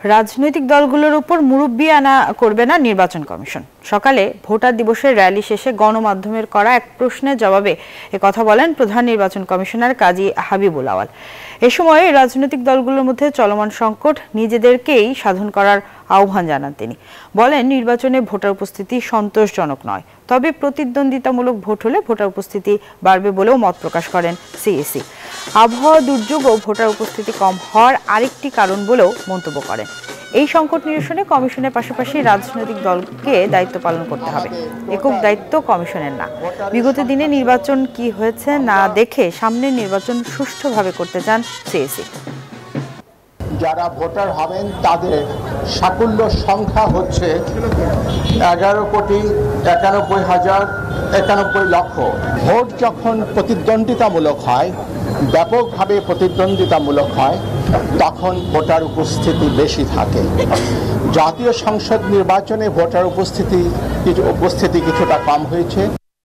রাজনৈতিক দলগুলোর উপর মুরব্বি আনা করবে না নির্বাচন কমিশন। সকালে ভোটার দিবসের র্যালি শেষে গণমাধ্যমের করা এক প্রশ্নের জবাবে একথা বলেন প্রধান নির্বাচন কমিশনার কাজী হাবিবুল আওয়াল। এ সময় রাজনৈতিক দলগুলোর মধ্যে চলমান সংকট নিজেদেরকেই সাধন করার আহ্বান জানান তিনি। বলেন, নির্বাচনে ভোটার উপস্থিতি সন্তোষজনক নয়, তবে প্রতিদ্বন্দ্বিতামূলক ভোট হলে ভোটার উপস্থিতি বাড়বে বলেও মত প্রকাশ করেন সিইসি। আবহাওয়া দুর্যোগ ও ভোটার উপস্থিতি কম হওয়ার আরেকটি কারণ বলেও মন্তব্য করেন। এই সংকট নিরসনে কমিশনের পাশাপাশি রাজনৈতিক দলকে দায়িত্ব পালন করতে হবে। একক দায়িত্ব কমিশনের না। বিগত দিনে নির্বাচন কি হয়েছে না দেখে সামনের নির্বাচন সুষ্ঠুভাবে করতে চান সিইসি। যারা ভোটার হবেন তাদের সাকুল্য সংখ্যা হচ্ছে 11,91,91,091। ভোট যখন প্রতিদ্বন্দ্বিতামূলক হয়, ব্যাপকভাবে প্রতিদ্বন্দ্বিতামূলক হয়, তখন ভোটার উপস্থিতি বেশি থাকে। জাতীয় সংসদ নির্বাচনে ভোটার উপস্থিতি কিছুটা কম হয়েছে।